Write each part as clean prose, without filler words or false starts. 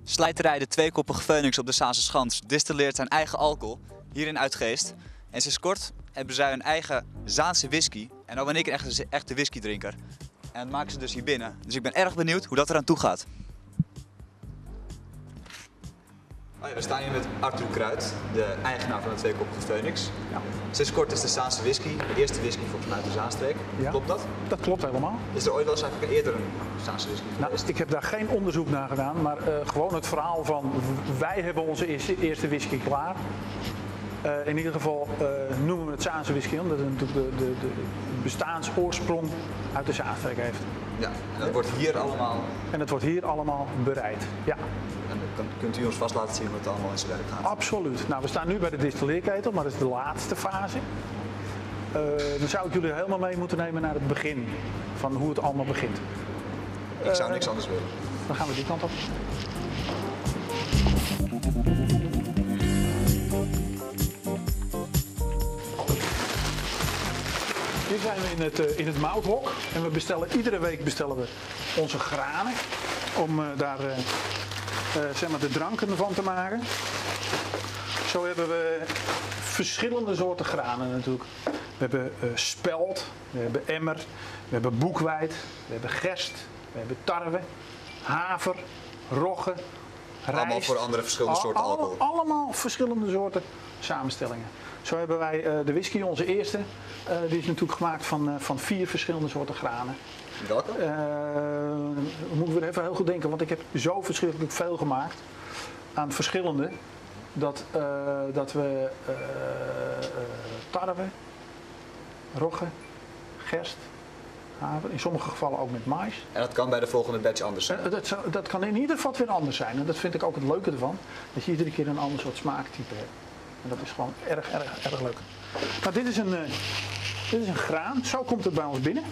Slijterij De Tweekoppige Phoenix op de Zaanse Schans distilleert zijn eigen alcohol hier in Uitgeest. En sinds kort hebben zij hun eigen Zaanse whisky. En nou ben ik een echte whiskydrinker. En dat maken ze dus hier binnen. Dus ik ben erg benieuwd hoe dat eraan toe gaat. Oh ja, we staan hier met Arthur Kruid, de eigenaar van de Tweekoppige Phoenix. Ja. Sinds kort is de Zaanse whisky de eerste whisky volgens mij uit de Zaanstreek. Ja. Klopt dat? Dat klopt helemaal. Is er ooit wel eens eigenlijk eerder een Zaanse whisky Nou, geweest? ik heb daar geen onderzoek naar gedaan, maar gewoon het verhaal van wij hebben onze eerste whisky klaar. In ieder geval noemen we het Zaanse whisky, omdat het natuurlijk de bestaansoorsprong uit de Zaanstreek heeft. Ja, en dat wordt hier allemaal. En het wordt hier allemaal bereid. Ja, En dan kunt u ons vast laten zien hoe het allemaal in zijn werk gaat. absoluut. Nou, we staan nu bij de distilleerketel, maar dat is de laatste fase. Dan zou ik jullie helemaal mee moeten nemen naar het begin van hoe het allemaal begint. Ik zou niks anders willen. Dan gaan we die kant op. Hier zijn we in het mouthhok en we bestellen iedere week onze granen om daar zeg maar de dranken van te maken. Zo hebben we verschillende soorten granen natuurlijk. We hebben spelt, we hebben emmer, we hebben boekweit, we hebben gerst, we hebben tarwe, haver, rogge, rijst. Allemaal voor andere verschillende soorten alcohol. Allemaal verschillende soorten samenstellingen. Zo hebben wij de whisky, onze eerste, die is natuurlijk gemaakt van 4 verschillende soorten granen. Welke? Moeten we even heel goed denken, want ik heb zo verschrikkelijk veel gemaakt aan verschillende. Dat we tarwe, rogge, gerst, haver, in sommige gevallen ook met mais. En dat kan bij de volgende batch anders zijn. Dat kan in ieder geval weer anders zijn. En dat vind ik ook het leuke ervan. Dat je iedere keer een ander soort smaaktype hebt. En dat is gewoon erg leuk. Nou, dit is een graan. Zo komt het bij ons binnen.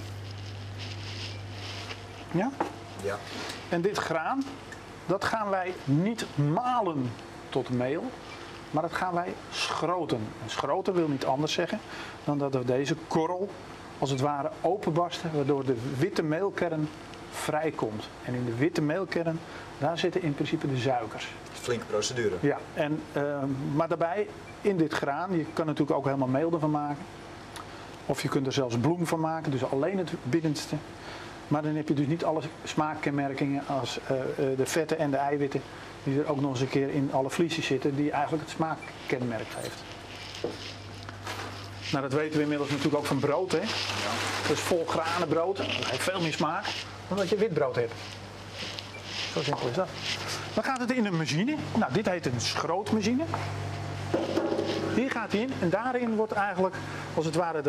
Ja? Ja. En dit graan, dat gaan wij niet malen tot meel. Maar dat gaan wij schroten. En schroten wil niet anders zeggen dan dat we deze korrel als het ware openbarsten, waardoor de witte meelkern vrijkomt. En in de witte meelkern, daar zitten in principe de suikers. Flinke procedure. Ja, maar daarbij in dit graan, je kan natuurlijk ook helemaal meel ervan maken. Of je kunt er zelfs bloem van maken, dus alleen het binnenste. Maar dan heb je dus niet alle smaakkenmerkingen als de vetten en de eiwitten die er ook nog eens een keer in alle vliesjes zitten, die eigenlijk het smaakkenmerk heeft. Nou, dat weten we inmiddels natuurlijk ook van brood, hè? Ja. Dus vol granenbrood, dat heeft veel meer smaak dan dat je wit brood hebt. Zo simpel is dat. Dan gaat het in een machine. Nou, dit heet een schrootmachine. Hier gaat hij in en daarin wordt eigenlijk, als het ware,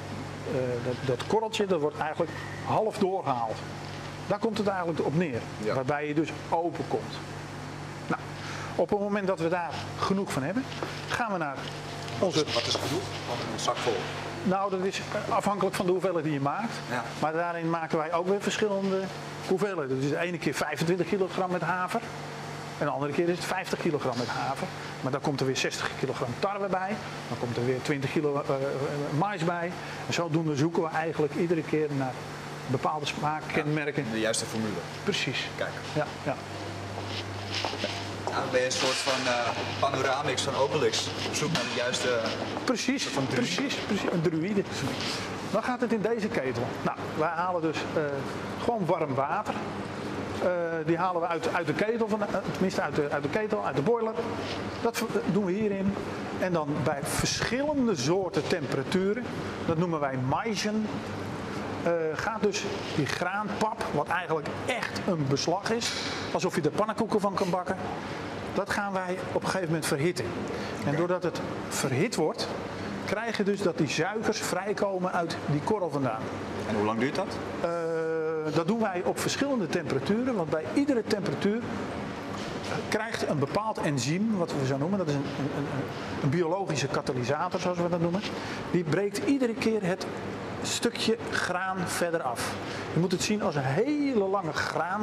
dat korreltje, dat wordt eigenlijk half doorgehaald. Daar komt het eigenlijk op neer. Ja. Waarbij je dus open komt. Nou, op het moment dat we daar genoeg van hebben, gaan we naar onze... Wat is genoeg? Want een zak vol. Nou, dat is afhankelijk van de hoeveelheid die je maakt. Ja. Maar daarin maken wij ook weer verschillende hoeveelheden. Dus de ene keer 25 kilogram met haver. En de andere keer is het 50 kilogram met haver. Maar dan komt er weer 60 kilogram tarwe bij. Dan komt er weer 20 kilo mais bij. En zodoende zoeken we eigenlijk iedere keer naar bepaalde smaakkenmerken. De juiste formule. Precies. Kijk. Ja, ja. Nou, dan ben je een soort van panoramix van Obelix. Op zoek naar de juiste... Precies, een druïde. Dan gaat het in deze ketel. Nou, wij halen dus gewoon warm water. Die halen we uit de ketel, tenminste uit de ketel, uit de boiler. Dat doen we hierin. En dan bij verschillende soorten temperaturen, dat noemen wij maizen, gaat dus die graanpap, wat eigenlijk echt een beslag is, alsof je er pannenkoeken van kan bakken, dat gaan wij op een gegeven moment verhitten. En doordat het verhit wordt, krijg je dus dat die suikers vrijkomen uit die korrel vandaan. En hoe lang duurt dat? Dat doen wij op verschillende temperaturen, want bij iedere temperatuur krijgt een bepaald enzym, wat we zo noemen, dat is een biologische katalysator zoals we dat noemen, die breekt iedere keer het stukje graan verder af. Je moet het zien als een hele lange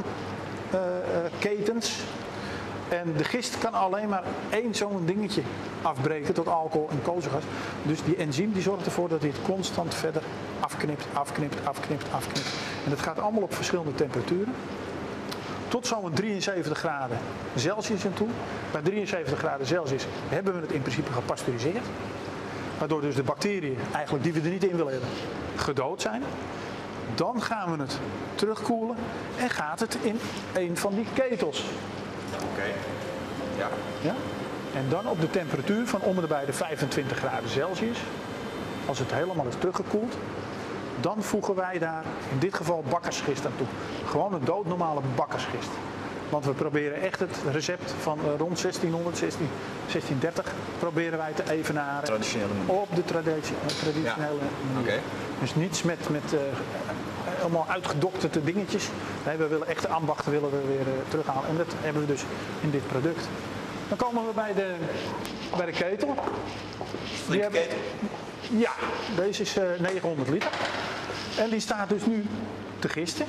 graanketens. En de gist kan alleen maar één zo'n dingetje afbreken tot alcohol en koolzuurgas. Dus die enzym die zorgt ervoor dat hij het constant verder afknipt. En dat gaat allemaal op verschillende temperaturen. tot zo'n 73 graden Celsius en toe. Bij 73 graden Celsius hebben we het in principe gepasteuriseerd. Waardoor dus de bacteriën, eigenlijk die we er niet in willen hebben, gedood zijn. Dan gaan we het terugkoelen en gaat het in een van die ketels. Oké. Ja. Ja? En dan op de temperatuur van om en bij de 25 graden Celsius. Als het helemaal is teruggekoeld, dan voegen wij daar in dit geval bakkersgist aan toe. Gewoon een doodnormale bakkersgist. Want we proberen echt het recept van rond 1600, 1630 proberen wij te evenaren. Traditionele manier. Op de traditionele manier. Oké. Dus niets met allemaal uitgedokterde dingetjes. Nee, we willen echte ambachten willen we weer terughalen. En dat hebben we dus in dit product. Dan komen we bij de ketel. Flinke ketel. Ja, deze is 900 liter. En die staat dus nu te gisten.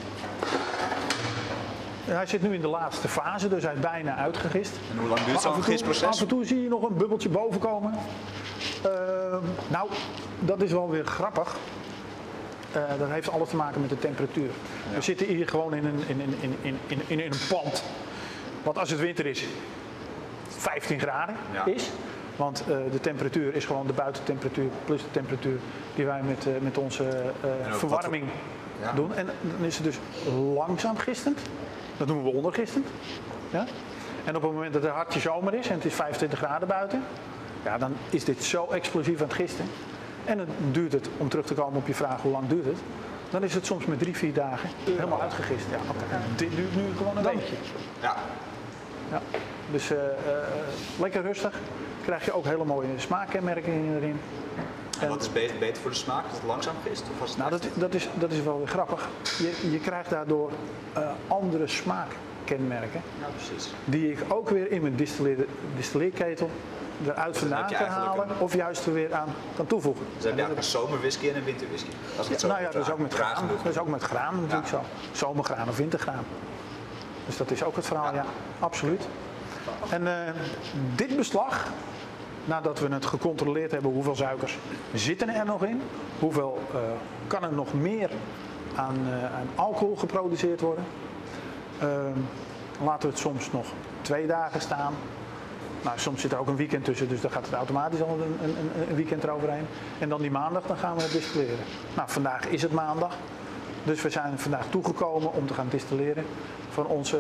Hij zit nu in de laatste fase, dus hij is bijna uitgegist. En hoe lang duurt zo'n gistproces? Af en toe zie je nog een bubbeltje boven komen. Nou, dat is wel weer grappig. Dat heeft alles te maken met de temperatuur. Ja. We zitten hier gewoon in een pand. Wat als het winter is, 15 graden is. Want de temperatuur is gewoon de buitentemperatuur plus de temperatuur die wij met onze verwarming doen. En dan is het dus langzaam gistend. Dat noemen we ondergistend. Ja? En op het moment dat het hartje zomer is en het is 25 graden buiten, ja, dan is dit zo explosief aan het gisten. En dan duurt het, om terug te komen op je vraag hoe lang duurt het, dan is het soms met 3-4 dagen helemaal uitgegist. Ja, en dit duurt nu gewoon een weekje. Ja. Ja. Dus lekker rustig. Krijg je ook hele mooie smaakkenmerkingen erin. En wat is beter voor de smaak? Is het langzaam gist? Of was het nou, dat is wel weer grappig. Je krijgt daardoor andere smaakkenmerken. Ja, precies. Die ik ook weer in mijn distilleerketel eruit vandaan kan halen. Of juist er weer aan kan toevoegen. Dus heb je eigenlijk een zomerwhisky en een winterwhisky? Als ik het zo nou ja, dat is ook met graan. Dat is ook met graan natuurlijk zo. Zomergraan of wintergraan. Dus dat is ook het verhaal, ja. Absoluut. En dit beslag, nadat we het gecontroleerd hebben hoeveel suikers zitten er nog in, hoeveel kan er nog meer aan alcohol geproduceerd worden, laten we het soms nog 2 dagen staan. Nou, soms zit er ook een weekend tussen, dus dan gaat het automatisch al een weekend eroverheen. En dan die maandag, dan gaan we het distilleren. Nou, vandaag is het maandag, dus we zijn vandaag toegekomen om te gaan distilleren van onze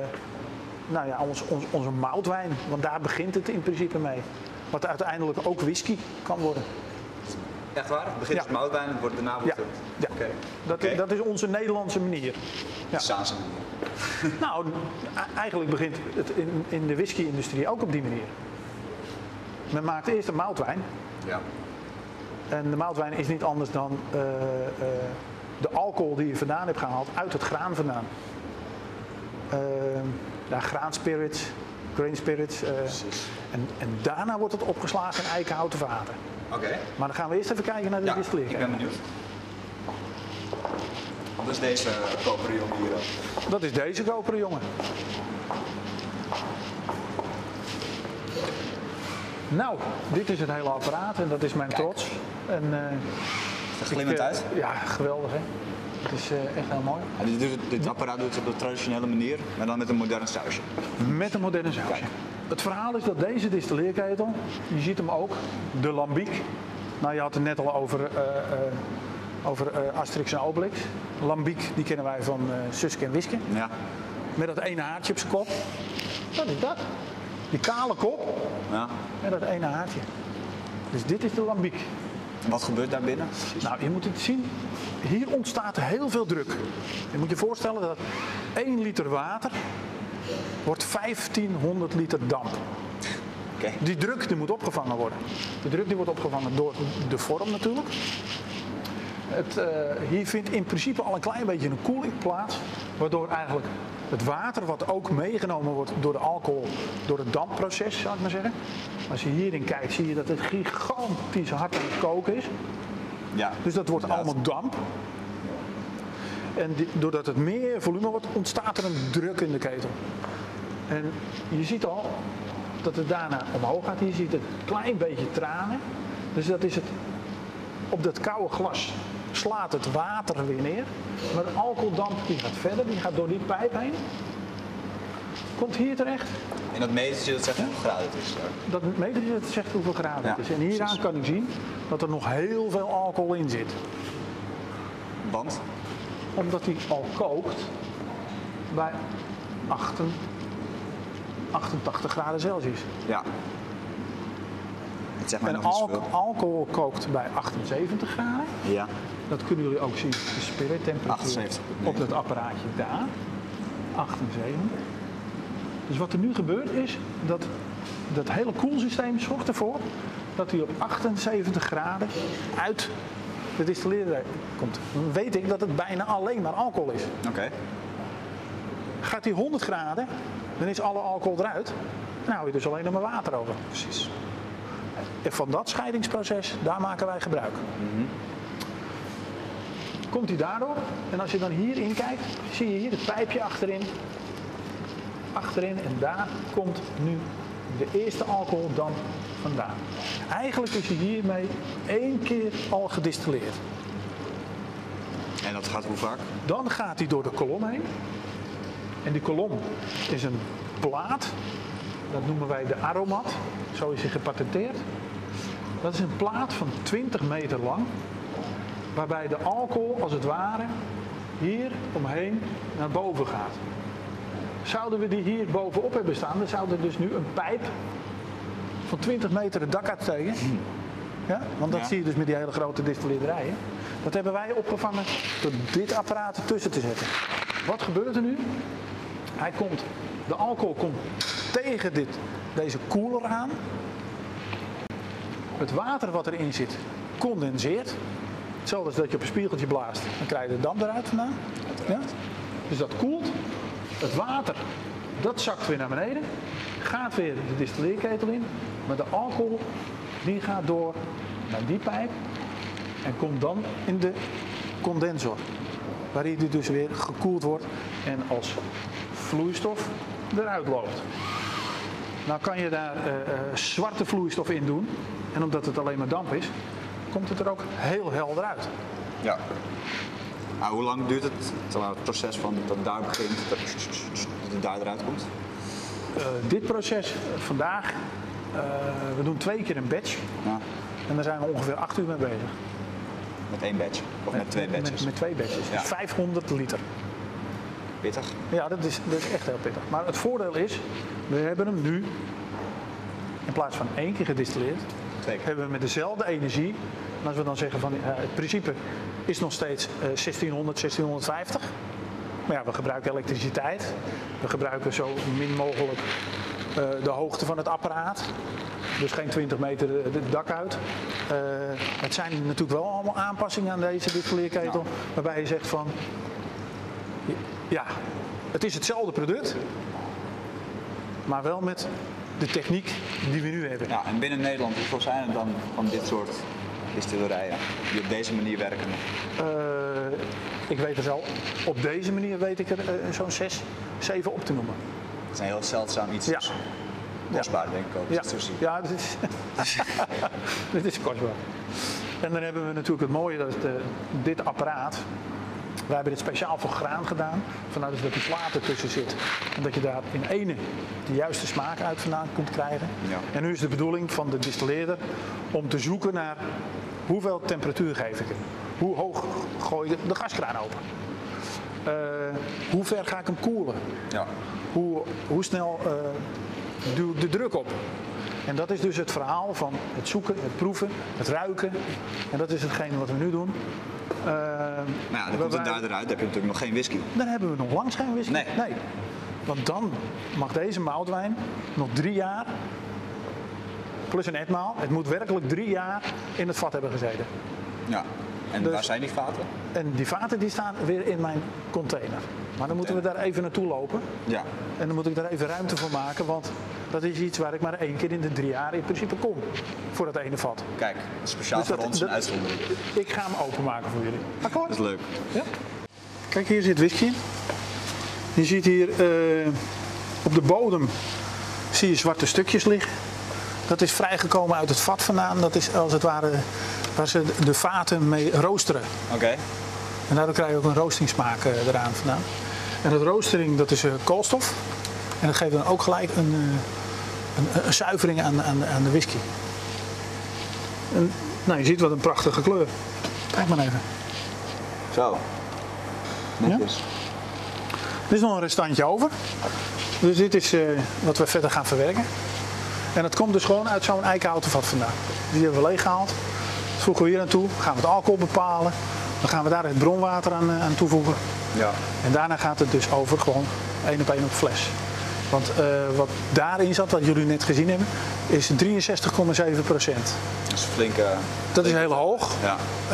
onze moutwijn, want daar begint het in principe mee. Wat uiteindelijk ook whisky kan worden. Echt waar? Het begint met moutwijn en wordt daarna wordt het... Ja. Dat is onze Nederlandse manier. Ja. Saanse manier. Nou, eigenlijk begint het in de whisky-industrie ook op die manier. Men maakt eerst een moutwijn. Ja. En de moutwijn is niet anders dan de alcohol die je vandaan hebt gehaald uit het graan vandaan. Graanspirits, grain spirits. En daarna wordt het opgeslagen in eikenhouten vaten. Oké. Maar dan gaan we eerst even kijken naar de distilleerketen. Ik ben benieuwd. Wat is deze koperen jongen hier dan? Dat is deze koperen jongen. Nou, dit is het hele apparaat en dat is mijn trots. En, het glimmend uit? Ja, geweldig hè. Het is echt heel mooi. En dit apparaat doet het op de traditionele manier, maar dan met een modern sausje. Met een moderne sausje. Kijk. Het verhaal is dat deze distilleerketel, je ziet hem ook, de lambiek. Nou, je had het net al over Asterix en Obelix. Lambiek, die kennen wij van Suske en Wiske. Ja. Met dat ene haartje op zijn kop. Wat is dat? Die kale kop. Ja. Met dat ene haartje. Dus dit is de lambiek. En wat gebeurt daar binnen? Nou, je moet het zien. Hier ontstaat heel veel druk. Je moet je voorstellen dat 1 liter water wordt 1500 liter damp. Okay. Die druk die moet opgevangen worden. De druk die wordt opgevangen door de vorm natuurlijk. Hier vindt in principe al een klein beetje een koeling plaats. Waardoor eigenlijk het water wat ook meegenomen wordt door de alcohol, door het dampproces zou ik maar zeggen. Als je hierin kijkt zie je dat het gigantisch hard aan het koken is. Ja. Dus dat wordt allemaal damp. En doordat het meer volume wordt, ontstaat er een druk in de ketel. En je ziet al dat het daarna omhoog gaat. Hier ziet het een klein beetje tranen. Dus dat is het. Op dat koude glas slaat het water weer neer. Maar de alcoholdamp die gaat verder, die gaat door die pijp heen. komt hier terecht. En dat metertje dat zegt hoeveel graden het is. Dat metertje dat zegt hoeveel graden Ja, het is. En hieraan precies. kan ik zien dat er nog heel veel alcohol in zit. Want? Omdat hij al kookt bij 88 graden Celsius. Ja. Het zegt mij En nog niet zoveel. alcohol kookt bij 78 graden. Ja. Dat kunnen jullie ook zien, de spirittemperatuur 78, op dat apparaatje daar. 78. Dus wat er nu gebeurt is dat dat hele koelsysteem zorgt ervoor dat hij op 78 graden uit de distilleerder komt. Dan weet ik dat het bijna alleen maar alcohol is. Oké. Gaat hij 100 graden, dan is alle alcohol eruit. Dan hou je dus alleen nog maar water over. Precies. En van dat scheidingsproces, daar maken wij gebruik. Komt hij daardoor, en als je dan hierin kijkt, zie je hier het pijpje achterin. En daar komt nu de eerste alcoholdamp vandaan. Eigenlijk is hij hiermee 1 keer al gedistilleerd. En dat gaat hoe vaak? Dan gaat hij door de kolom heen. En die kolom is een plaat. Dat noemen wij de aromat. Zo is hij gepatenteerd. Dat is een plaat van 20 meter lang. Waarbij de alcohol als het ware hier omheen naar boven gaat. Zouden we die hier bovenop hebben staan, dan zou er dus nu een pijp van 20 meter het dak uitsteken. Ja? Want dat Ja. zie je dus met die hele grote distilleerderijen. Dat hebben wij opgevangen door dit apparaat ertussen te zetten. Wat gebeurt er nu? De alcohol komt tegen deze koeler aan. Het water wat erin zit condenseert. Hetzelfde als dat je op een spiegeltje blaast. Dan krijg je de damp eruit vandaan. Ja? Dus dat koelt. Het water, dat zakt weer naar beneden. Gaat weer de distilleerketel in. Maar de alcohol, die gaat door naar die pijp. En komt dan in de condensor. Waarin die dus weer gekoeld wordt. En als vloeistof eruit loopt. Nou kan je daar zwarte vloeistof in doen. En omdat het alleen maar damp is, komt het er ook heel helder uit. Ja. Nou, hoe lang duurt het, het proces van dat daar begint, dat het daar eruit komt? Dit proces vandaag, we doen 2 keer een batch. Ja. En daar zijn we ongeveer 8 uur mee bezig. Met 1 batch? Of met 2 batches? Met 2 batches. Ja. Dus 500 liter. Pittig? Ja, dat is echt heel pittig. Maar het voordeel is, we hebben hem nu, in plaats van 1 keer gedistilleerd, 2 keer. hebben we met dezelfde energie. En als we dan zeggen van het principe is nog steeds 1600, 1650. Maar ja, we gebruiken elektriciteit. We gebruiken zo min mogelijk de hoogte van het apparaat. Dus geen 20 meter het dak uit. Het zijn natuurlijk wel allemaal aanpassingen aan deze distilleerketel. Ja. Waarbij je zegt van, ja, het is hetzelfde product. Maar wel met de techniek die we nu hebben. Ja, en binnen Nederland, hoeveel zijn er dan van dit soort distillerijen die op deze manier werken? Ik weet er zo, op deze manier weet ik er zo'n 6, 7 op te noemen. Het is een heel zeldzaam iets. Ja. Dus kostbaar denk ik ook. Ja, Dus sushi. ja dit is kostbaar. En dan hebben we natuurlijk het mooie, dat dit apparaat, wij hebben dit speciaal voor graan gedaan. Vanuit dus dat die plaat ertussen zit. En dat je daar in ene de juiste smaak uit vandaan kunt krijgen. Ja. En nu is de bedoeling van de distilleerder om te zoeken naar hoeveel temperatuur geef ik hem. Hoe hoog gooi je de gaskraan open. Hoe ver ga ik hem koelen. Ja. Hoe snel duw ik de druk op. En dat is dus het verhaal van het zoeken, het proeven, het ruiken. En dat is hetgene wat we nu doen. Maar ja, dan komt het daar eruit. Dan heb je natuurlijk nog geen whisky. Dan hebben we nog lang geen whisky. Nee. Want dan mag deze moutwijn nog 3 jaar, plus een etmaal, het moet werkelijk 3 jaar in het vat hebben gezeten. Ja. En Dus- waar zijn die vaten? En die vaten die staan weer in mijn container. Maar dan moeten we daar even naartoe lopen. Ja. En dan moet ik daar even ruimte voor maken, want dat is iets waar ik maar 1 keer in de 3 jaar in principe kom. Voor dat ene vat. Kijk, speciaal Dus voor dat- ons een dat- uitzondering. Ik ga hem openmaken voor jullie. Akkoord? Dat is leuk. Ja. Kijk, hier zit whisky in. Je ziet hier op de bodem zie je zwarte stukjes liggen. Dat is vrijgekomen uit het vat vandaan. Dat is als het ware waar ze de vaten mee roosteren. Oké. En daardoor krijg je ook een roostingsmaak eraan vandaan. En dat roostering, dat is koolstof. En dat geeft dan ook gelijk een zuivering aan de whisky. En, nou, je ziet wat een prachtige kleur. Kijk maar even. Zo. Netjes. Er is nog een restantje over. Dus dit is wat we verder gaan verwerken. En dat komt dus gewoon uit zo'n eikenhouten vat vandaan. Die hebben we leeggehaald. Dat voegen we hier aan toe. Gaan we het alcohol bepalen. Dan gaan we daar het bronwater aan toevoegen. Ja. En daarna gaat het dus over gewoon 1 op 1 op fles. Want wat daarin zat, wat jullie net gezien hebben, is 63,7%. Dat is flinke... Dat is heel hoog. Ja.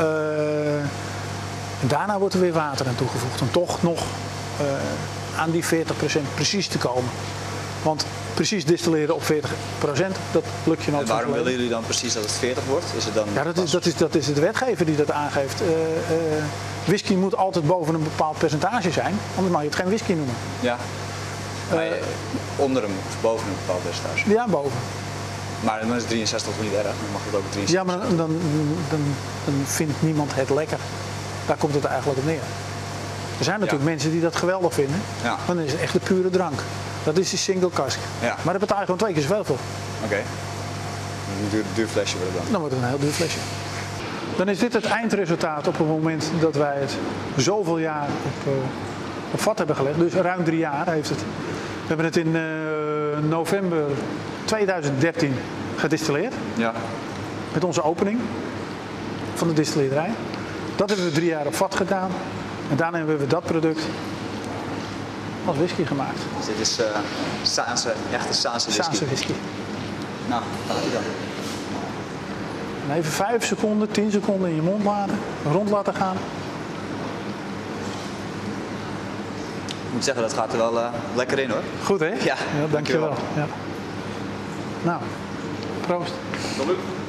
En daarna wordt er weer water aan toegevoegd. Om toch nog aan die 40% precies te komen. Want precies distilleren op 40%, dat lukt je nooit. En waarom willen jullie dan precies dat het 40 wordt? Is het dan ja, dat is de wetgever die dat aangeeft. Whisky moet altijd boven een bepaald percentage zijn, anders mag je het geen whisky noemen. Ja. Onder hem of boven een bepaald percentage? Ja, boven. Maar dan is 63 toch niet erg? Dan mag het ook 63. Ja, maar dan vindt niemand het lekker. Daar komt het eigenlijk op neer. Er zijn natuurlijk mensen die dat geweldig vinden, Ja. maar dan is het echt de pure drank. Dat is die single cask. Ja. Maar daar betaal je gewoon 2 keer zoveel voor. Oké. Een duur flesje wordt het dan. Dan wordt het een heel duur flesje. Dan is dit het eindresultaat op het moment dat wij het zoveel jaar op vat hebben gelegd. Dus ruim 3 jaar heeft het. We hebben het in november 2013 gedistilleerd. Ja. Met onze opening van de distilleerderij. Dat hebben we 3 jaar op vat gedaan. En daarna hebben we dat product als whisky gemaakt. Dus dit is echte Saanse whisky. Saanse whisky. Nou, gaat ie dan. En even 5 seconden, 10 seconden in je mond laten, rond laten gaan. Ik moet zeggen, dat gaat er wel lekker in hoor. Goed hè? Ja, dankjewel. Ja. Nou, proost. Tot nu.